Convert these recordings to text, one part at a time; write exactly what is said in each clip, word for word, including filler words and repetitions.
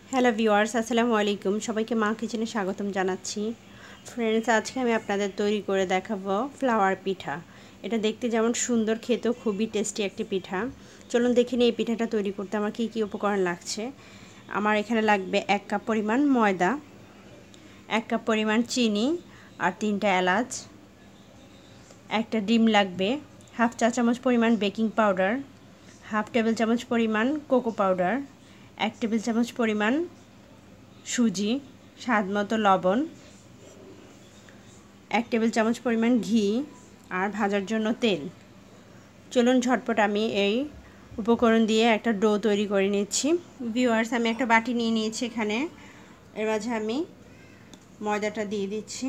Hello viewers, আসসালামু আলাইকুম। সবাইকে মা কিচেনে স্বাগতম জানাচ্ছি। ফ্রেন্ডস, আজকে আমি আপনাদের তৈরি করে দেখাবো ফ্লাওয়ার পিঠা। এটা দেখতে যেমন সুন্দর, খেতেও খুবই টেস্টি একটি পিঠা। চলুন দেখে নিই এই পিঠাটা তৈরি করতে আমার কী কী উপকরণ লাগছে। আমার এখানে লাগবে এক কাপ পরিমাণ ময়দা, এক কাপ পরিমাণ চিনি আর তিনটা এলাচ, একটা ডিম লাগবে, হাফ চা চামচ পরিমাণ বেকিং পাউডার, হাফ টেবিল চামচ পরিমাণ কোকো পাউডার, এক টেবিল চামচ পরিমাণ সুজি, স্বাদ মতো লবণ, এক টেবিল চামচ পরিমাণ ঘি আর ভাজার জন্য তেল। চলুন ঝটপট আমি এই উপকরণ দিয়ে একটা ডো তৈরি করে নিচ্ছি। ভিউয়ার্স, আমি একটা বাটি নিয়ে নিয়েছি। এখানে এর মাঝে আমি ময়দাটা দিয়ে দিচ্ছি,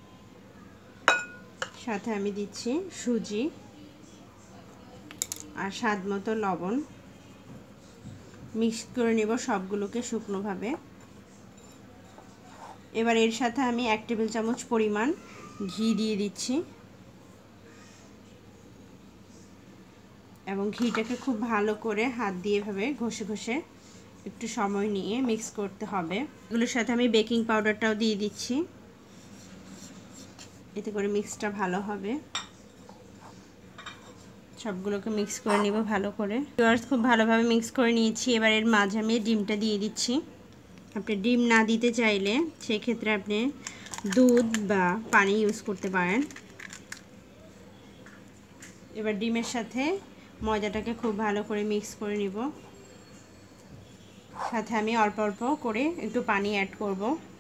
সাথে আমি দিচ্ছি সুজি আর স্বাদ মতো লবণ। মিক্স করে নেব সবগুলোকে শুকনোভাবে। এবার এর সাথে আমি এক টেবিল চামচ পরিমাণ ঘি দিয়ে দিচ্ছি এবং ঘিটাকে খুব ভালো করে হাত দিয়ে এভাবে ঘষে ঘষে একটু সময় নিয়ে মিক্স করতে হবে। এগুলোর সাথে আমি বেকিং পাউডারটাও দিয়ে দিচ্ছি, এতে করে মিক্সটা ভালো হবে। সবগুলোকে মিক্স করে নিব ভালো করে। খুব ভালোভাবে মিক্স করে নিয়েছি। এবার এর মাঝে আমি ডিমটা দিয়ে দিচ্ছি। আপনি ডিম না দিতে চাইলে সেক্ষেত্রে আপনি দুধ বা পানি ইউজ করতে পারেন। এবার ডিমের সাথে ময়দাটাকে খুব ভালো করে মিক্স করে নিব। সাথে আমি অল্প অল্প করে একটু পানি অ্যাড করব।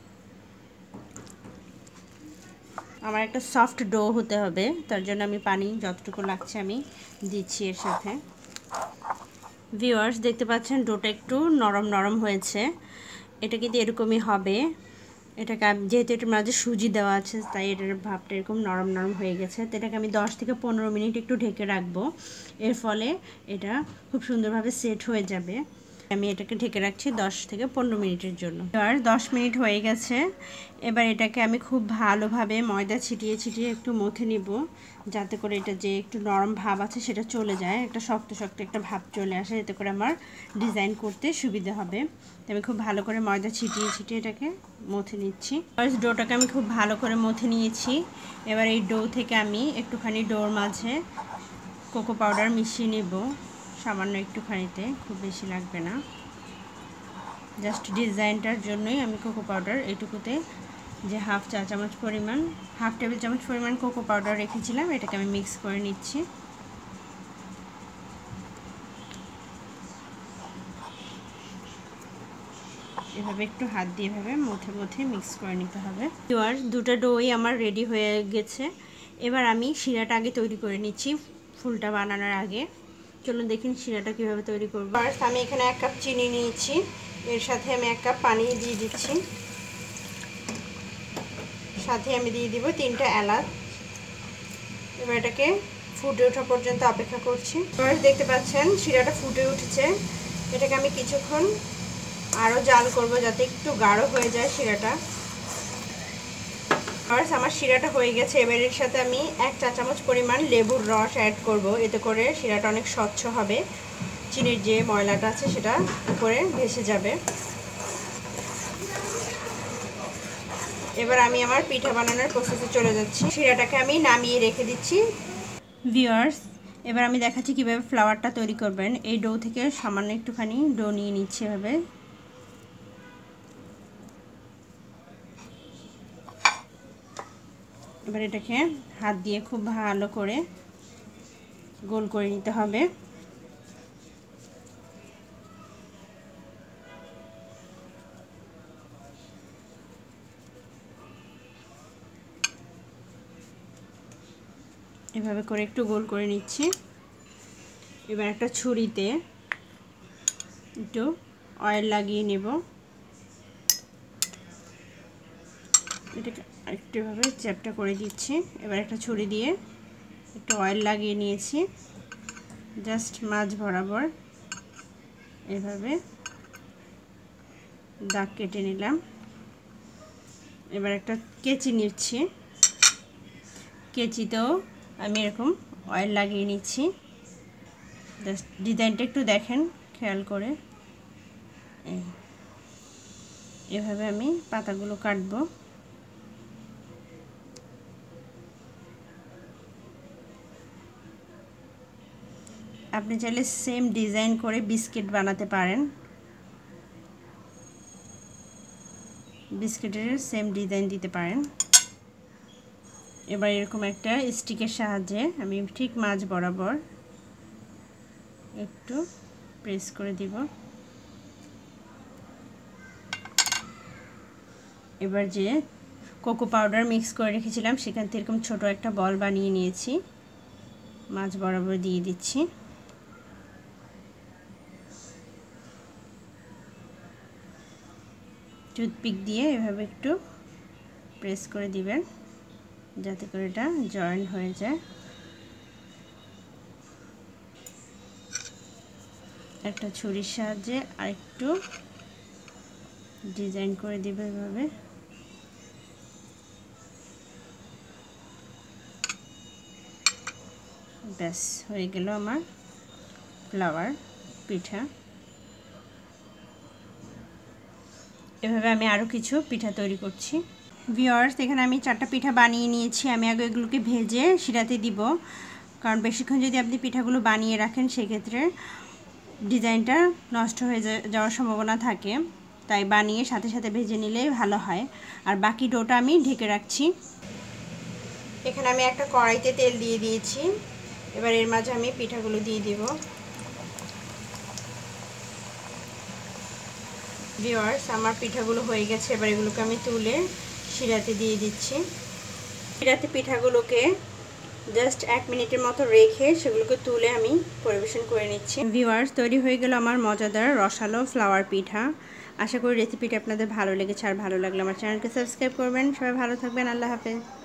আমার একটা সফট ডো হতে হবে, তার জন্য আমি পানি যতটুকু লাগছে আমি দিচ্ছি এর সাথে। ভিউয়ার্স, দেখতে পাচ্ছেন ডোটা একটু নরম নরম হয়েছে। এটা কিন্তু এরকমই হবে। এটাকে যেহেতু এটার মাঝে সুজি দেওয়া আছে তাই এটার ভাবটা এরকম নরম নরম হয়ে গেছে। তো এটাকে আমি দশ থেকে পনেরো মিনিট একটু ঢেকে রাখবো। এর ফলে এটা খুব সুন্দরভাবে সেট হয়ে যাবে। আমি এটাকে ঢেকে রাখছি দশ থেকে পনেরো মিনিটের জন্য। এবার দশ মিনিট হয়ে গেছে। এবার এটাকে আমি খুব ভালোভাবে ময়দা ছিটিয়ে ছিটিয়ে একটু মথে নিব, যাতে করে এটা যে একটু নরম ভাব আছে সেটা চলে যায়, একটা শক্ত শক্ত একটা ভাব চলে আসে, এতে করে আমার ডিজাইন করতে সুবিধা হবে। আমি খুব ভালো করে ময়দা ছিটিয়ে ছিটিয়ে এটাকে মথে নিচ্ছি। ফার্স্ট ডোটাকে আমি খুব ভালো করে মথে নিয়েছি। এবার এই ডো থেকে আমি একটুখানি ডোর মাঝে কোকো পাউডার মিশিয়ে নেব, সামান্য একটুখানিতে, খুব বেশি লাগবে না। জাস্ট ডিজাইনটার জন্যই আমি কোকো পাউডার এইটুকুতে যে হাফ চা চামচ পরিমাণ হাফ টেবিল চামচ পরিমাণ কোকো পাউডার রেখেছিলাম, এটাকে আমি মিক্স করে নিচ্ছি। এভাবে একটু হাত দিয়ে এভাবে মুঠে মুঠে মিক্স করে নিতে হবে। এবার দুটো ডোই আমার রেডি হয়ে গেছে। এবার আমি শিরাটা আগে তৈরি করে নিচ্ছি ফুলটা বানানোর আগে। চলুন দেখুন শিরাটা কীভাবে তৈরি করব। ফার্স্ট আমি এখানে এক কাপ চিনি নিয়েছি, এর সাথে আমি এক কাপ পানি দিয়ে দিচ্ছি, সাথে আমি দিয়ে দিব তিনটা এলাচ। এবার এটাকে ফুটে ওঠা পর্যন্ত অপেক্ষা করছি। ফার্স্ট দেখতে পাচ্ছেন শিরাটা ফুটে উঠেছে। এটাকে আমি কিছুক্ষণ আরও জাল করব যাতে একটু গাঢ় হয়ে যায় শিরাটা। ফার্স্ট আমার শিরাটা হয়ে গেছে। এবার এর সাথে আমি এক চা চামচ পরিমাণ লেবুর রস অ্যাড করব, এতে করে শিরাটা অনেক স্বচ্ছ হবে, চিনির যে ময়লাটা আছে সেটা উপরে ভেসে যাবে। এবার আমি আমার পিঠা বানানোর প্রসেসে চলে যাচ্ছি। শিরাটাকে আমি নামিয়ে রেখে দিচ্ছি। ভিউয়ার্স, এবার আমি দেখাচ্ছি কীভাবে ফ্লাওয়ারটা তৈরি করবেন। এই ডো থেকে সামান্য একটুখানি ডো নিয়ে নিচ্ছি এভাবে। এবার এটাকে হাত দিয়ে খুব ভালো করে গোল করে নিতে হবে। এভাবে করে একটু গোল করে নিচ্ছি। এবার একটা ছুরিতে একটু অয়েল লাগিয়ে নেব। এটাকে একটু এভাবে চ্যাপটা করে দিচ্ছি। এবার একটা ছুরি দিয়ে একটু অয়েল লাগিয়ে নিয়েছি, জাস্ট মাঝ বরাবর এভাবে দাগ কেটে নিলাম। এবার একটা কেচি নিচ্ছি, কেচিতেও আমি এরকম অয়েল লাগিয়ে নিচ্ছি। জাস্ট ডিজাইনটা একটু দেখেন খেয়াল করে। এভাবে আমি পাতাগুলো কাটবো। আপনি চাইলে সেম ডিজাইন করে বিস্কিট বানাতে পারেন, বিস্কিটের সেম ডিজাইন দিতে পারেন। এবার এরকম একটা স্টিকের সাহায্যে আমি ঠিক মাঝ বরাবর একটু প্রেস করে দিব। এবার যে কোকো পাউডার মিক্স করে রেখেছিলাম সেখান থেকে এরকম ছোট একটা বল বানিয়ে নিয়েছি, মাঝ বরাবর দিয়ে দিচ্ছি। টুথপিক দিয়ে এভাবে একটু প্রেস করে দিবেন যাতে করে এটা জয়েন হয়ে যায়। একটা ছুরির সাহায্যে আরেকটু ডিজাইন করে দিবে এভাবে। ব্যাস হয়ে গেল আমার ফ্লাওয়ার পিঠা। এভাবে আমি আরও কিছু পিঠা তৈরি করছি। ভিউয়ার্স, এখানে আমি চারটা পিঠা বানিয়ে নিয়েছি। আমি আগে এগুলোকে ভেজে শিরাতে দিব, কারণ বেশিক্ষণ যদি আপনি পিঠাগুলো বানিয়ে রাখেন সেক্ষেত্রে ডিজাইনটা নষ্ট হয়ে যাওয়ার সম্ভাবনা থাকে, তাই বানিয়ে সাথে সাথে ভেজে নিলেই ভালো হয়। আর বাকি ডোটা আমি ঢেকে রাখছি। এখানে আমি একটা কড়াইতে তেল দিয়ে দিয়েছি। এবার এর মাঝে আমি পিঠাগুলো দিয়ে দিব। ভিউয়ার্স, আমার পিঠাগুলো হয়ে গেছে। এবার এগুলোকে আমি তুলে শিরাতে দিয়ে দিচ্ছি। শিরাতে পিঠাগুলোকে জাস্ট এক মিনিটের মতো রেখে সেগুলোকে তুলে আমি পরিবেশন করে নিচ্ছি। ভিউয়ার্স, তৈরি হয়ে গেল আমার মজাদার রসালো ফ্লাওয়ার পিঠা। আশা করি রেসিপিটা আপনাদের ভালো লেগেছে। আর ভালো লাগলে আমার চ্যানেলকে সাবস্ক্রাইব করবেন। সবাই ভালো থাকবেন। আল্লাহ হাফেজ।